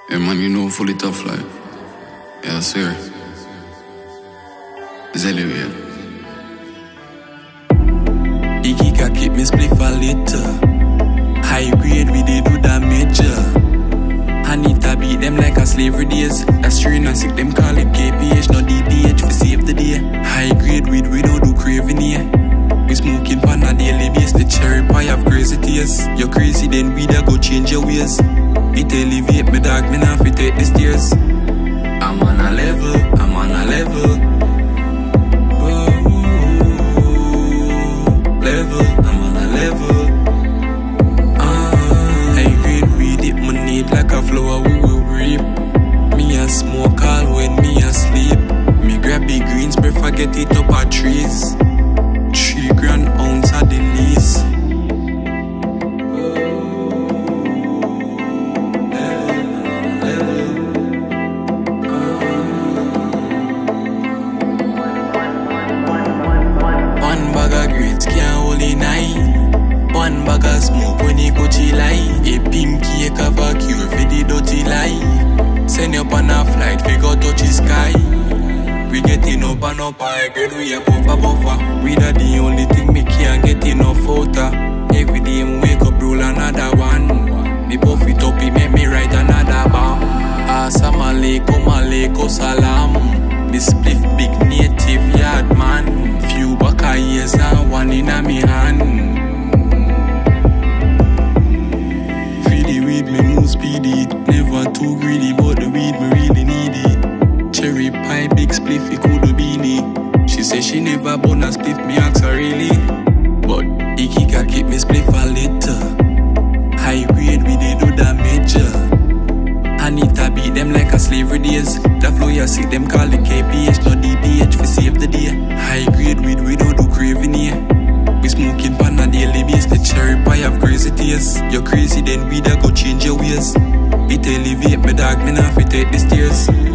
Yeah, man, you know fully tough, like. Yeah, sir. Zelly, Ikika keep me spliff a little. High grade, we dey do damage. Anita beat them like a slavery days. That's true and sick, them call it KPH, not DPH for save the day. High grade weed, we don't do craving here. We smoking pan a daily base, the cherry pie have crazy taste. You're crazy, then weed a go change your ways. It elevate me dog, me now fi take the stairs. I'm on a level, I'm on a level. Level, I'm on a level. High grade weed, it me need like a flower we will reap. Me a smoke all when me asleep. Me grab big greens, prefer get it up a trees. 3 grand ounce at the least. One bag of grits can't hold it night. One bag of smoke when it go July. A pimp cake of a cure for the dirty lie. Send you up on a flight, figure touch the sky. We getting up and up, high grade, we a buffer. We that the only thing me can't get enough out of. Every day me wake up, roll another one. Me buff it up, it make me write another bomb. Assalamualaikum, alaikum salam. Me spliff big native yard man. Few baka years and one in a me hand. Feed the weed, me move speedy. Never too greedy, but the weed me really need it. Cherry pie, big spliff, it could have been it. She say she never born a spliff, me ask her really. But Ikika keep me spliff a little. High grade, we dey do damage. Anita beat them like a slavery days. The flow you see them call it KPH, not DPH for save the day. High grade weed, we don't do craving here. We smoking pan a daily base, the cherry pie have crazy taste. You're crazy, then weed a go change your ways. It elevate me dog, me now fi take the stairs.